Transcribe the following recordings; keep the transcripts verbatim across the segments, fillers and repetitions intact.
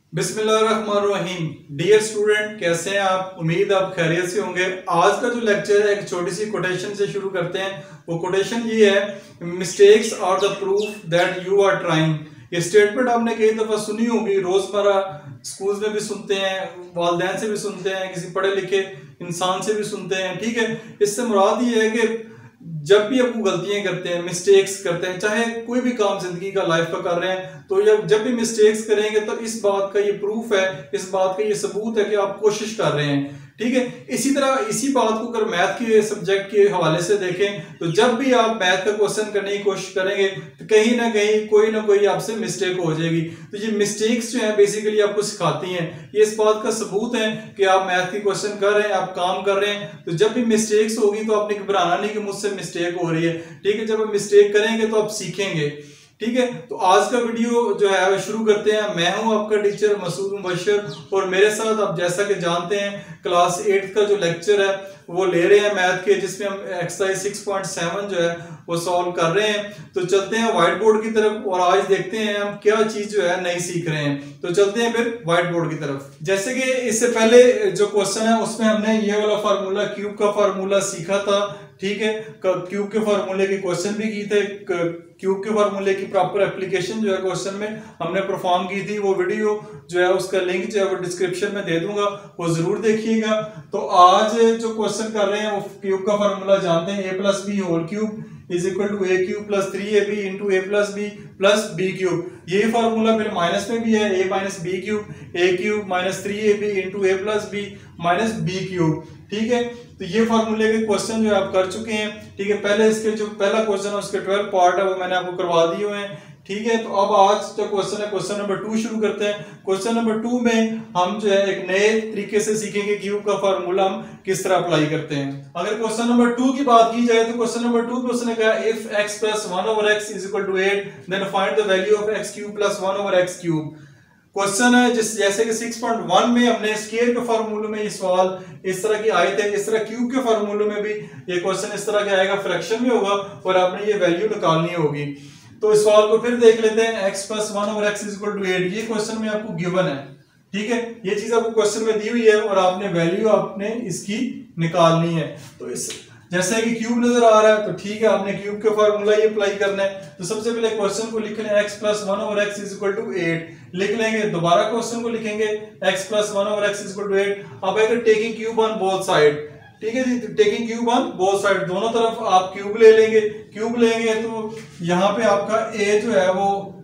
बिस्मिल्लाहिर्रहमानिर्रहीम। Dear student, कैसे हैं आप? उम्मीद आप खैरियत से होंगे। आज का जो लेक्चर है एक छोटी सी कोटेशन से शुरू करते हैं। वो कोटेशन ये है, mistakes are the proof that you are trying. ये स्टेटमेंट आपने कई दफा सुनी होगी, रोजमर्रा स्कूल में भी सुनते हैं, वालिदैन से भी सुनते हैं, किसी पढ़े लिखे इंसान से भी सुनते हैं। ठीक है, इससे मुराद ये है कि जब भी आप गलतियां करते हैं, मिस्टेक्स करते हैं, चाहे कोई भी काम जिंदगी का लाइफ का कर रहे हैं, तो जब जब भी मिस्टेक्स करेंगे तो इस बात का ये प्रूफ है, इस बात का ये सबूत है कि आप कोशिश कर रहे हैं। ठीक है, इसी तरह इसी बात को अगर मैथ के सब्जेक्ट के हवाले से देखें तो जब भी आप मैथ का क्वेश्चन करने की कोशिश करेंगे तो कहीं ना कहीं कोई ना कोई आपसे मिस्टेक हो जाएगी। तो ये मिस्टेक्स जो है बेसिकली आपको सिखाती हैं, ये इस बात का सबूत है कि आप मैथ के क्वेश्चन कर रहे हैं, आप काम कर रहे हैं। तो जब भी मिस्टेक्स होगी तो आपने घबराना नहीं कि मुझसे मिस्टेक हो रही है। ठीक है, जब आप मिस्टेक करेंगे तो आप सीखेंगे। ठीक है, तो आज का वीडियो जो है वो शुरू करते हैं। मैं हूं आपका टीचर मसूद मुबशर और मेरे साथ आप जैसा कि जानते हैं क्लास एट का जो लेक्चर है वो ले रहे हैं मैथ के, जिसमें हम एक्सरसाइज सिक्स पॉइंट सेवन जो है वो सॉल्व कर रहे हैं। तो चलते हैं व्हाइट बोर्ड की तरफ और आज देखते हैं हम क्या चीज जो है नई सीख रहे हैं। तो चलते हैं फिर व्हाइट बोर्ड की तरफ। जैसे कि इससे पहले जो क्वेश्चन है उसमें हमने ये वाला फार्मूला, क्यूब का फार्मूला सीखा था। ठीक है, क्यूब के फार्मूले के क्वेश्चन भी किए थे, क्यूब के फार्मूले की प्रॉपर एप्लीकेशन जो है क्वेश्चन में हमने परफॉर्म की थी। वो वीडियो जो है उसका लिंक जो है वो डिस्क्रिप्शन में दे दूंगा, वो जरूर देखिएगा। तो आज जो क्वेश्चन कर रहे हैं वो क्यूब का फार्मूला जानते हैं, a plus b whole cube is equal to a cube plus three a b into a plus b plus b cube. ये फार्मूला फिर माइनस में भी है, a minus b cube a cube minus three a b into a plus b minus b cube. ठीक है, तो ये फार्मूले के क्वेश्चन जो आप कर चुके हैं। ठीक है, पहले इसके जो पहला क्वेश्चन है उसके ट्वेल्व पार्ट है वो मैंने आपको करवा दिए हुए हैं। ठीक है, तो अब आज जो क्वेश्चन है क्वेश्चन नंबर टू शुरू करते हैं। क्वेश्चन नंबर टू में हम जो है एक नए तरीके से सीखेंगे क्यूब का फार्मूला हम किस तरह अप्लाई करते हैं। अगर क्वेश्चन नंबर टू की बात की जाए तो क्वेश्चन नंबर टू में उसने कहा if x plus one over x is equal to eight then find the value of x cube plus one over x cube. Question है जिस जैसे कि सिक्स पॉइंट वन में हमने स्केयर के फार्मूले में ये सवाल इस तरह के आए थे, इस तरह क्यूब के फार्मूले में भी ये क्वेश्चन इस तरह के आएगा, फ्रैक्शन में होगा और आपने ये वैल्यू निकालनी होगी। तो इस सवाल को फिर देख लेते हैं। x plus one over x is equal to eight, ये क्वेश्चन में आपको गिवन है। ठीक है, ये चीज आपको क्वेश्चन में दी हुई है और आपने वैल्यू आपने इसकी निकालनी है। तो इस जैसे कि क्यूब नजर आ रहा है तो ठीक है, आपने क्यूब के फार्मूला ये अप्लाई करना है। तो सबसे पहले क्वेश्चन को लिख लें, x plus one over x is equal to eight लिख लेंगे। दोबारा क्वेश्चन को लिखेंगे x plus one over x is equal to eight. अब अगर taking cube on both side, ठीक है जी, taking cube on both side, दोनों तरफ आप क्यूब ले लेंगे। क्यूब लेंगे तो यहाँ पे आपका a जो है वो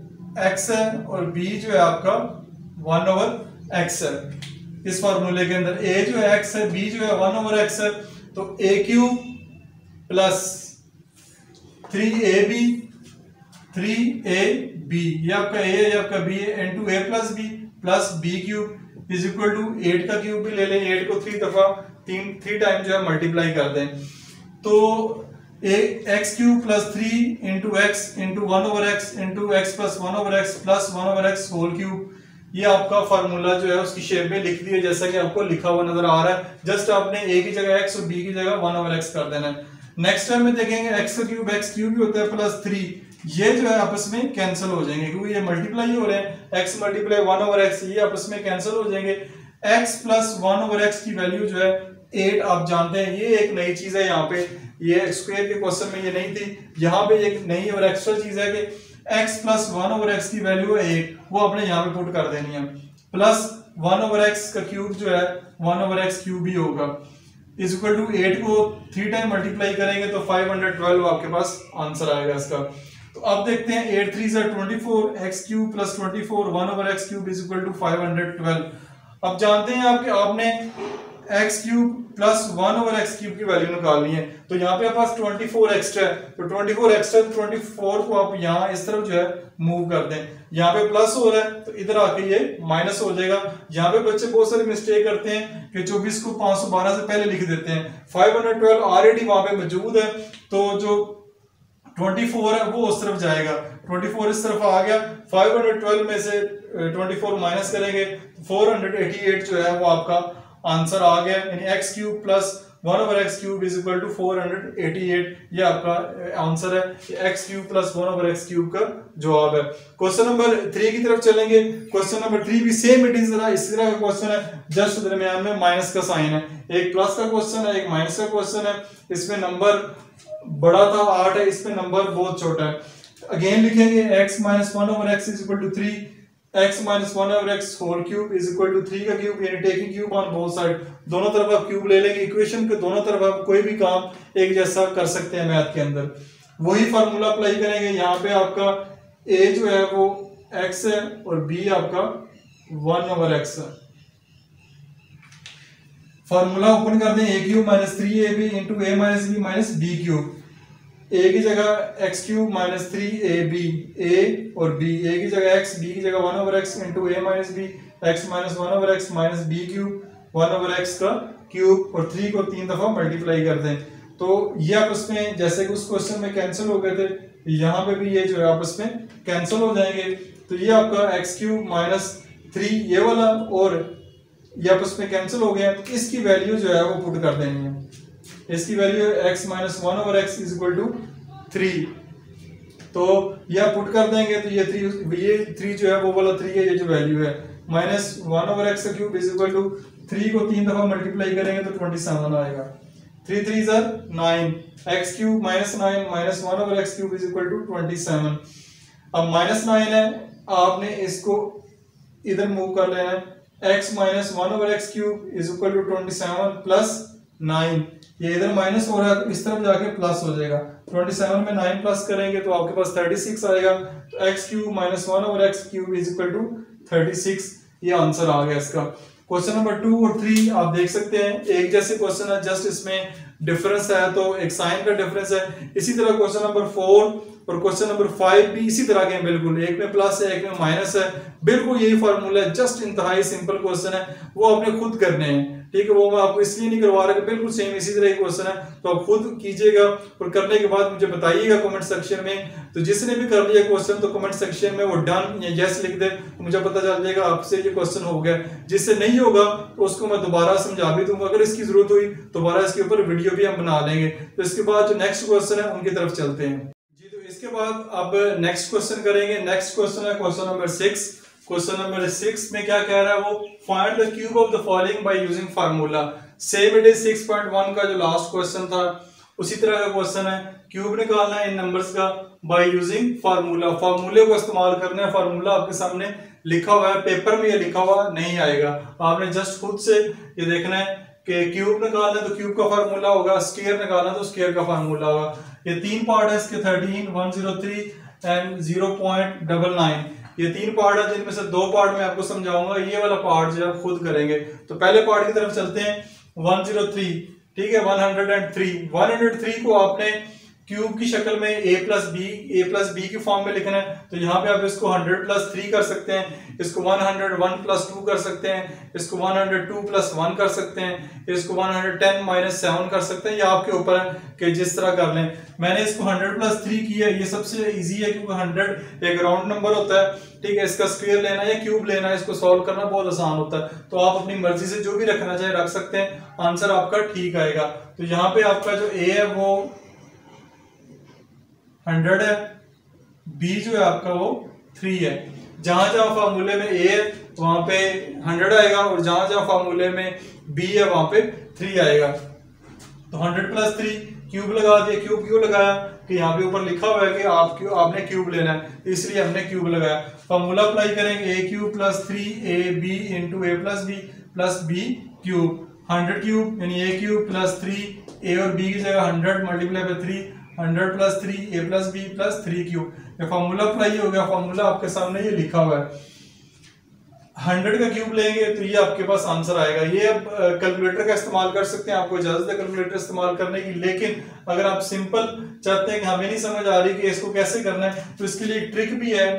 x है और b जो है आपका वन ओवर x है। इस फार्मूले के अंदर a जो है x है, b जो है वन ओवर x है। तो a cube plus three a b three a b, ये आपका a है, ये आपका b है, into a plus b plus b cube is equal to eight का क्यूब भी ले लें। एट को थ्री दफा तीन थ्री टाइम जो है मल्टीप्लाई कर दें। तो a x cube plus three into x into one over x into x plus one over x plus one over x whole cube, ये आपका फार्मूला जो है उसकी शेप में लिख दिया जैसा कि आपको लिखा हुआ नजर आ रहा है। जस्ट आपने ए की जगह एक्स और बी की जगह वन ओवर एक्स कर देना है। नेक्स्ट टाइम में देखेंगे एक्स का क्यूब एक्स क्यूब भी होता है प्लस थ्री, ये जो है आपस में कैंसिल हो जाएंगे क्योंकि ये मल्टीप्लाई हो रहे हैं। X multiply one over x, ये आपस में कैंसिल हो जाएंगे। X plus one over x की वैल्यू जो है एट, आप जानते हैं ये एक नई चीज है। यहाँ पे ये स्क्वायर के क्वेश्चन में ये नहीं थी, यहाँ पे एक नई और एक्स्ट्रा चीज है कि x plus one over x की वैल्यू है एट, वो आपने यहाँ पे पुट कर देनी है। प्लस वन ओवर एक्स का क्यूब जो है वन ओवर एक्स क्यूब ही होगा, इज इक्वल टू एट को थ्री टाइम मल्टीप्लाई करेंगे तो फाइव हंड्रेड ट्वेल्व आपके पास आंसर आएगा इसका। तो अब देखते हैं एट थ्री से twenty four, x cube plus twenty four one over x cube is equal to five hundred twelve. अब जानते हैं आपके आपने x cube plus one over x cube की वैल्यू निकालनी है। तो यहाँ पे पास ट्वेंटी फोर एक्स्ट्रा है, तो twenty four extra twenty four को आप यहाँ इस तरफ जो है मूव कर दें। यहाँ पे प्लस हो रहा है तो इधर आके ये माइनस हो जाएगा। यहाँ पे बच्चे बहुत सारे मिस्टेक करते हैं कि चौबीस को पांच सौ बारह से पहले लिख देते हैं। फाइव हंड्रेड ट्वेल्व ऑलरेडी वहां पे मौजूद है, तो जो ट्वेंटी फोर है वो उस तरफ जाएगा, ट्वेंटी फोर इस तरफ आ गया। फाइव हंड्रेड ट्वेल्व में से ट्वेंटी फोर माइनस करेंगे, फोर हंड्रेड एटी एट जो है वो आपका आंसर आ गया। यानी x cube plus one over x cube is equal to four hundred eighty eight. ये आपका आंसर है, x cube plus one over x cube का जवाब है। क्वेश्चन नंबर थ्री की तरफ चलेंगे। क्वेश्चन नंबर थ्री भी सेम इट इज इसी तरह का क्वेश्चन है, जस्ट दरमियान में माइनस का साइन है। एक प्लस का क्वेश्चन है, एक माइनस का क्वेश्चन है। इसमें नंबर बड़ा था आठ है, इसमें नंबर बहुत छोटा है। अगेन लिखेंगे x minus one over x is equal to three, x minus one over x whole cube is equal to three का क्यूब, यानी taking cube on both side, दोनों तरफ आप क्यूब ले लेंगे। इक्वेशन के दोनों तरफ आप कोई भी काम एक जैसा कर सकते हैं मैथ के अंदर। वही फार्मूला अप्लाई करेंगे। यहाँ पे आपका a जो है वो x है और b आपका वन ओवर x है। फार्मूला ओपन कर दें, a cube minus three a b into a minus b minus b cube. a की जगह x cube minus three a b, a और b, a की जगह x, b की जगह one over x into a minus b, x minus one over x minus b cube, one over x का cube, और three को तीन दफा मल्टीप्लाई कर दें। तो ये आपस में जैसे कि उस क्वेश्चन में कैंसिल हो गए थे, यहाँ पे भी ये जो है आपस में कैंसिल हो जाएंगे। तो ये आपका एक्स क्यूब माइनस थ्री ये वाला और ये आपस में कैंसिल हो गया। तो इसकी वैल्यू जो है वो पुट कर देनी है। इसकी value x minus one over x is equal to three. तो ये आप पुट कर देंगे तो ये थ्री, ये थ्री जो है वो वाला थ्री है, ये जो वैल्यू है माइनस वन ओवर एक्स का cube is equal to three को तीन दफा मल्टीप्लाई करेंगे तो ट्वेंटी सेवन आएगा। थ्री थ्री ज़र nine, x cube minus nine minus one over x cube is equal to twenty seven. अब माइनस नाइन है, आपने इसको इधर मूव कर लेना है। x minus one over x cube is equal to twenty seven plus nine, ये इधर माइनस हो रहा है तो इस तरफ जाके प्लस हो जाएगा। ट्वेंटी सेवन में नाइन प्लस करेंगे तो आपके पास थर्टी सिक्स आएगा। तो x cube minus one over x cube is equal to thirty six, ये आंसर आ गया इसका। क्वेश्चन नंबर टू और थ्री आप देख सकते हैं एक जैसे क्वेश्चन है, जस्ट इसमें डिफरेंस है तो एक साइन का डिफरेंस है। इसी तरह क्वेश्चन नंबर फोर और क्वेश्चन नंबर फाइव भी इसी तरह के हैं, बिल्कुल एक में प्लस है एक में माइनस है, बिल्कुल यही फार्मूला है। जस्ट इंतहाई सिंपल क्वेश्चन है, वो आपने खुद करने हैं, ठीक है। वो मैं आपको इसलिए नहीं करवा रहा कि बिल्कुल सेम इसी तरह का क्वेश्चन है, तो आप खुद कीजिएगा और करने के बाद मुझे बताइएगा कमेंट सेक्शन में। तो जिसने भी कर लिया क्वेश्चन तो कमेंट सेक्शन में वो डन या यस लिख दे, तो मुझे पता चल जाएगा आपसे ये क्वेश्चन हो गया। जिससे नहीं होगा तो उसको मैं दोबारा समझा भी दूंगा, अगर इसकी जरूरत हुई दोबारा इसके ऊपर वीडियो भी हम बना लेंगे। तो इसके बाद जो नेक्स्ट क्वेश्चन है उनकी तरफ चलते हैं जी। तो इसके बाद अब नेक्स्ट क्वेश्चन करेंगे। नेक्स्ट क्वेश्चन है question number six. Question number six में क्या कह रहा है वो, find the cube of the following by using formula. Same it is six point one का जो लास्ट क्वेश्चन था उसी तरह का क्वेश्चन है। क्यूब निकालना है इन नंबर्स का बाय यूजिंग फार्मूला, फार्मूले को इस्तेमाल करना है। फार्मूला आपके सामने लिखा हुआ है, पेपर में ये लिखा हुआ नहीं आएगा, आपने जस्ट खुद से ये देखना है कि क्यूब निकालना है तो क्यूब का फार्मूला होगा, स्क्वायर निकालना तो स्क्वायर का फार्मूला होगा। ये तीन पार्ट है इसके, thirteen, one zero three and zero point double nine, ये तीन पार्ट है जिनमें से दो पार्ट मैं आपको समझाऊंगा, ये वाला पार्ट जो आप खुद करेंगे। तो पहले पार्ट की तरफ चलते हैं। वन जीरो थ्री, ठीक है, one hundred three, one hundred three को आपने क्यूब की शक्ल में a plus b a plus b की फॉर्म में लिखना है। तो यहाँ पे आप इसको हंड्रेड प्लस थ्री कर सकते हैं, इसको one hundred one plus two कर सकते हैं, इसको one hundred two plus one कर सकते हैं, इसको one hundred ten minus seven कर सकते हैं। ये आपके ऊपर है कि जिस तरह कर लें। मैंने इसको हंड्रेड प्लस थ्री किया, ये सबसे इजी है क्योंकि हंड्रेड एक राउंड नंबर होता है, ठीक है। इसका स्क्वायर लेना है या क्यूब लेना है, इसको सॉल्व करना बहुत आसान होता है। तो आप अपनी मर्जी से जो भी रखना चाहे रख सकते हैं, आंसर आपका ठीक आएगा। तो यहाँ पे आपका जो ए है वो हंड्रेड है, बी जो है आपका वो थ्री है। जहां जहां फार्मूले में ए है वहां पे हंड्रेड आएगा और जहां जहां फार्मूले में बी है वहां पे थ्री आएगा। तो हंड्रेड प्लस थ्री, क्यूब लगा दिया। क्यूब क्यों लगाया कि यहाँ पे ऊपर लिखा हुआ है कि आप क्यों आपने क्यूब लेना है, इसलिए हमने क्यूब लगाया। फार्मूला अप्लाई करेंगे, a cube plus three a b into a plus b plus b cube, hundred cube यानी a cube plus three, a और बी की जगह hundred multiply by three, hundred plus three a plus b plus three cube. ये formula apply हो गया, formula आपके सामने ये लिखा हुआ है। हंड्रेड का क्यूब लेंगे तो ये आपके पास आंसर आएगा। ये आप कैलकुलेटर का इस्तेमाल कर सकते हैं, आपको इजाजत है कैलकुलेटर इस्तेमाल करने की, लेकिन अगर आप सिंपल चाहते हैं कि हमें नहीं समझ आ रही कि इसको कैसे करना है तो इसके लिए एक ट्रिक भी है।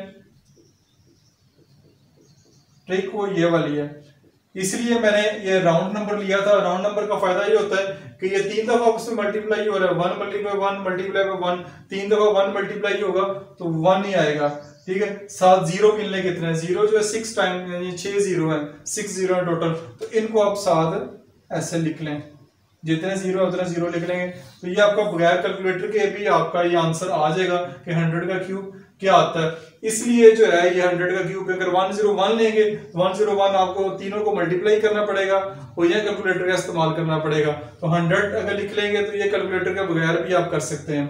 ट्रिक वो ये वाली है, इसलिए मैंने ये राउंड नंबर लिया था। राउंड नंबर का फायदा ये होता है कि ये तीन दफा उसमें मल्टीप्लाई हो रहा है, one multiply one multiply by one, तीन दफा वन मल्टीप्लाई होगा तो वन ही आएगा, ठीक है। सात जीरो मिलने कितने हैं, जीरो जो है सिक्स टाइम यानी छह जीरो है, सिक्स जीरो है टोटल। तो इनको आप साथ ऐसे लिख लें, जितने जीरो उतने जीरो लिख लेंगे, तो ये आपका बगैर कैलकुलेटर के भी आपका ये आंसर आ जाएगा कि हंड्रेड का क्यूब क्या आता है। इसलिए जो है ये हंड्रेड का क्यूब अगर वन जीरो वन लेंगे तो वन जीरो वन आपको तीनों को मल्टीप्लाई करना पड़ेगा और ये कैलकुलेटर का इस्तेमाल करना पड़ेगा। तो हंड्रेड अगर लिख लेंगे तो ये कैलकुलेटर के बगैर भी आप कर सकते हैं।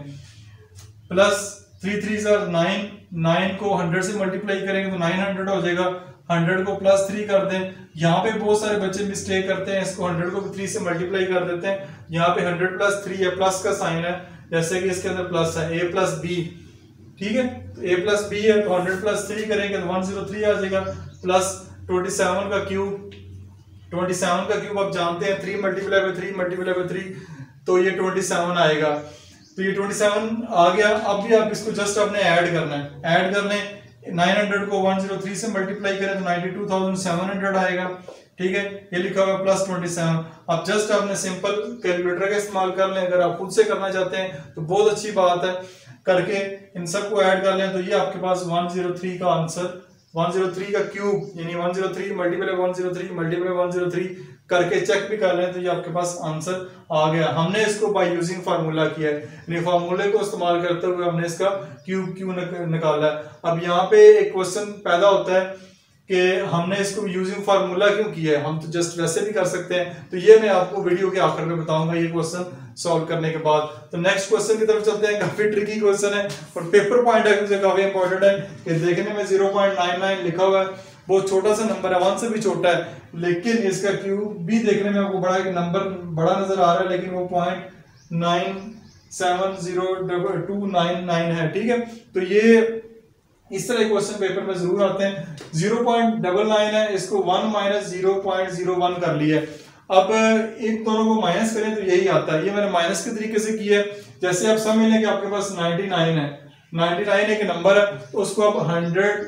प्लस थ्री थ्री जार नाइन, नाइन को हंड्रेड से मल्टीप्लाई करेंगे तो नाइन हंड्रेड हो जाएगा। हंड्रेड को प्लस थ्री कर दें, यहाँ पे बहुत सारे बच्चे मिस्टेक करते हैं, इसको हंड्रेड को थ्री से मल्टीप्लाई कर देते हैं। यहाँ पे हंड्रेड प्लस थ्री है, प्लस का साइन है, जैसे कि इसके अंदर प्लस है, ए प्लस बी, ठीक है। तो ए प्लस बी है तो हंड्रेड प्लस थ्री करेंगे तो वन जीरो थ्री आ जाएगा। प्लस ट्वेंटी सेवन का क्यूब, ट्वेंटी सेवन का क्यूब आप जानते हैं three multiply by three multiply by three, तो ये ट्वेंटी सेवन आएगा। तो ये ट्वेंटी सेवन आ गया। अब भी आप इसको जस्ट आपने ऐड करना है, ऐड कर लें। नाइन हंड्रेड को वन जीरो थ्री से मल्टीप्लाई करें तो ninety two thousand seven hundred आएगा, ठीक है। ये लिखा हुआ प्लस ट्वेंटी सेवन। अब जस्ट आपने सिंपल कैलकुलेटर का इस्तेमाल कर लें। अगर आप खुद से करना चाहते हैं तो बहुत अच्छी बात है, करके इन सबको ऐड कर लें तो ये आपके पास वन जीरो थ्री का आंसर, वन जीरो थ्री का क्यूब यानी one zero three multiply one zero three multiply one zero three करके चेक भी कर लें तो ये आपके पास आंसर आ गया। हमने इसको बाय यूजिंग फार्मूला किया है, यानी फार्मूले को इस्तेमाल करते हुए हमने इसका क्यूब क्यू निकाला है। अब यहाँ पे एक क्वेश्चन पैदा होता है कि हमने इसको यूजिंग फार्मूला क्यों किया है, हम तो जस्ट वैसे भी कर सकते हैं। तो ये मैं आपको वीडियो के आखिर में बताऊंगा ये क्वेश्चन सॉल्व करने के बाद। तो नेक्स्ट क्वेश्चन की तरफ चलते हैं। काफी ट्रिकी क्वेश्चन है और पेपर पॉइंट है मुझे काफी इंपॉर्टेंट है कि देखने में जीरो पॉइंट नाइन नाइन लिखा हुआ है, बहुत छोटा सा नंबर है, वन से भी छोटा है, लेकिन इसका क्यूब भी देखने में आपको बड़ा एक नंबर बड़ा नजर आ रहा है, लेकिन वो point nine seven zero two nine nine है, ठीक है। तो ये इस तरह क्वेश्चन पेपर में जरूर आते हैं। जीरो पॉइंट डबल नाइन है, इसको one minus zero point zero one कर लिया है। अब इन दोनों को माइनस करें तो यही आता है। ये मैंने माइनस के तरीके से किया है। जैसे आप समझ लें कि आपके पास नाइंटी नाइन है, नाइंटी नाइन एक नंबर है, तो उसको आप हंड्रेड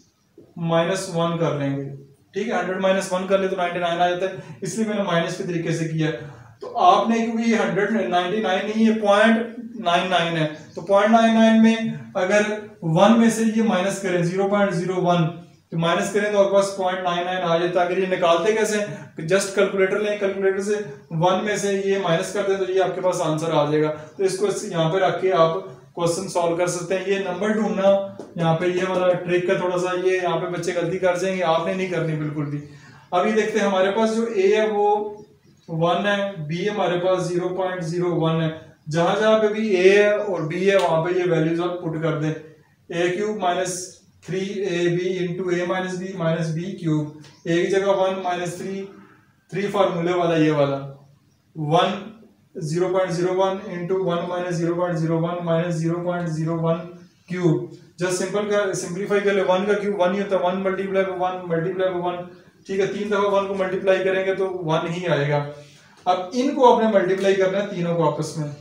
माइनस वन कर लेंगे, ठीक है। हंड्रेड माइनस वन कर ले तो नाइंटी नाइन आ जाता है, इसलिए मैंने माइनस के तरीके से किया है। तो आपने क्योंकि ये हंड्रेड नाइंटी नाइन नहीं है, पॉइंट नाइन नाइन है, तो पॉइंट नाइन नाइन में अगर वन में से ये माइनस करें जीरो पॉइंट जीरो वन, तो माइनस करें तो आपके पास पॉइंट नाइन नाइन आ जाता है। अगर ये निकालते कैसे, जस्ट कैलकुलेटर लें, कैलकुलेटर से वन में से ये माइनस कर दें तो ये आपके पास आंसर आ जाएगा। तो इसको यहाँ पे रख के आप क्वेश्चन सॉल्व कर सकते हैं। ये नंबर ढूंढना यहाँ पे ये वाला ट्रिक है थोड़ा सा, ये यहाँ पे बच्चे गलती कर जाएंगे, आपने नहीं करनी बिल्कुल भी। अभी देखते हैं हमारे पास जो ए है वो वन है, बी हमारे पास जीरो पॉइंट जीरो वन है। जहां जहां पे भी ए है और बी है वहां पे ये वैल्यूज आप पुट कर दें। A cube minus three a b into a minus b minus b cube, a की जगह वन माइनस थ्री, थ्री फार्मूले वाला ये वाला, one zero point zero one into one minus zero point zero one minus zero point zero one cube. Just simple का simplify कर ले, one का क्यूब वन ही होता है, one multiply by one multiply by one, ठीक है। तीन दफा वन को मल्टीप्लाई करेंगे तो वन ही आएगा। अब इनको आपने मल्टीप्लाई करना है तीनों को आपस में,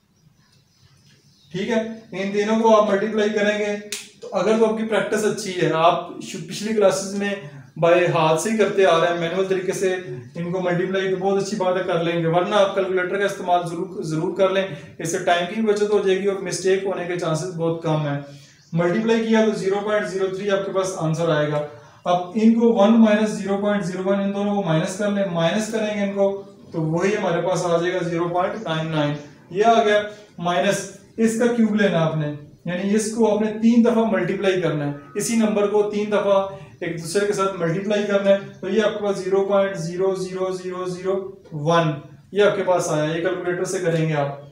ठीक है। इन तीनों को आप मल्टीप्लाई करेंगे तो अगर तो आपकी प्रैक्टिस अच्छी है, आप पिछली क्लासेस में बाय हाथ से ही करते आ रहे हैं, मैनुअल तरीके से इनको मल्टीप्लाई, तो बहुत अच्छी बात है, कर लेंगे। वरना आप कैलकुलेटर का इस्तेमाल जरूर जरूर कर लें, इससे टाइम की बचत हो जाएगी और मिस्टेक होने के चांसेस बहुत कम है। मल्टीप्लाई किया तो जीरो पॉइंट जीरो थ्री आपके पास आंसर आएगा। अब इनको one minus zero point zero one इन दोनों को माइनस कर लें, माइनस करेंगे इनको तो वही हमारे पास आ जाएगा जीरो पॉइंट नाइन नाइन, ये आ गया। माइनस इसका क्यूब लेना आपने, यानी इसको आपने तीन दफा मल्टीप्लाई करना है, इसी नंबर को तीन दफा एक दूसरे के साथ मल्टीप्लाई करना है, तो ये आपके पास zero point zero zero zero zero one ये आपके पास आया। ये कैलकुलेटर से करेंगे आप।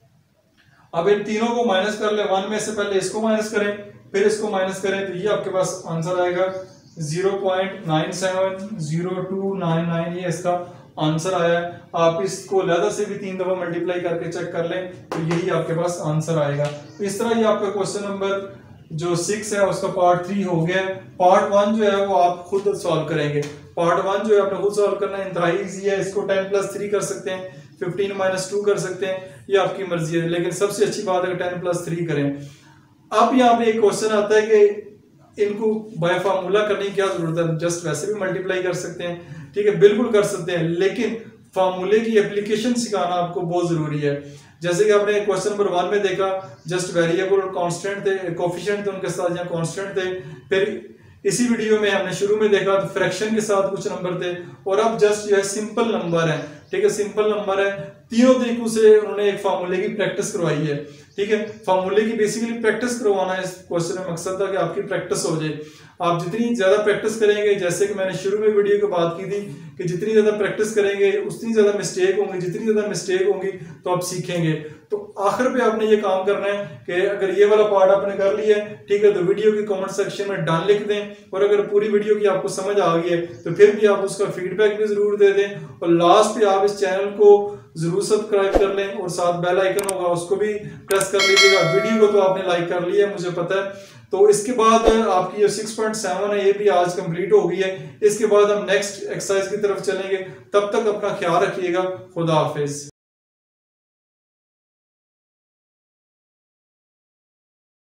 अब इन तीनों को माइनस कर ले, वन में से पहले इसको माइनस करें फिर इसको माइनस करें तो ये आपके पास आंसर आएगा zero point nine seven zero two nine nine, ये इसका आंसर आया है। आप इसको लहदा से भी तीन दफा मल्टीप्लाई करके चेक कर लें तो यही आपके पास आंसर आएगा। तो इस तरह ये आपका क्वेश्चन नंबर जो सिक्स है उसका पार्ट थ्री हो गया। पार्ट वन जो है वो आप खुद सॉल्व करेंगे। पार्ट वन जो है आपने खुद सॉल्व करना है, इंतहाई इजी है। इसको टेन प्लस थ्री कर सकते हैं, फिफ्टीन माइनस टू कर सकते हैं, ये आपकी मर्जी है, लेकिन सबसे अच्छी बात है टेन प्लस थ्री करें। अब यहाँ पे एक क्वेश्चन आता है कि इनको बाय फार्मूला करने की क्या जरूरत है, जस्ट वैसे भी मल्टीप्लाई कर सकते हैं, ठीक है, बिल्कुल कर सकते हैं, लेकिन फार्मूले की एप्लीकेशन सिखाना आपको बहुत जरूरी है। जैसे कि आपने क्वेश्चन नंबर वन में देखा, जस्ट वेरिएबल और कांस्टेंट थे, कोफिशिएंट थे उनके साथ या कांस्टेंट थे। फिर इसी वीडियो में हमने शुरू में देखा तो फ्रैक्शन के साथ कुछ नंबर थे, और अब जस्ट जो है सिंपल नंबर है, ठीक है, सिंपल नंबर है। तीनों तरीकों से उन्होंने एक फार्मूले की प्रैक्टिस करवाई है, ठीक है। फार्मूले की बेसिकली प्रैक्टिस करवाना इस क्वेश्चन में मकसद था कि आपकी प्रैक्टिस हो जाए। आप जितनी ज्यादा प्रैक्टिस करेंगे, जैसे कि मैंने शुरू में वीडियो की बात की थी कि जितनी ज्यादा प्रैक्टिस करेंगे उतनी ज्यादा मिस्टेक होंगी, जितनी ज्यादा मिस्टेक होंगी तो आप सीखेंगे। तो आखिर पे आपने ये काम करना है कि अगर ये वाला पार्ट आपने कर लिया है, ठीक है, तो वीडियो के कमेंट सेक्शन में डन लिख दें, और अगर पूरी वीडियो की आपको समझ आ गई है तो फिर भी आप उसका फीडबैक भी जरूर दे दें, और लास्ट पे आप इस चैनल को जरूर सब्सक्राइब कर लें और साथ बेल आइकन होगा उसको भी प्रेस कर लीजिएगा। वीडियो को तो आपने लाइक कर लिया है मुझे पता है। तो इसके बाद आपकी जो सिक्स पॉइंट सेवन है ये भी आज कंप्लीट हो गई है। इसके बाद हम नेक्स्ट एक्सरसाइज की तरफ चलेंगे। तब तक अपना ख्याल रखिएगा। खुदा हाफिज।